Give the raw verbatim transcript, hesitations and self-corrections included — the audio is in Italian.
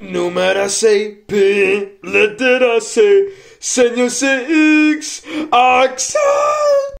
Numeracy, P, lettera C, segno se X, accent.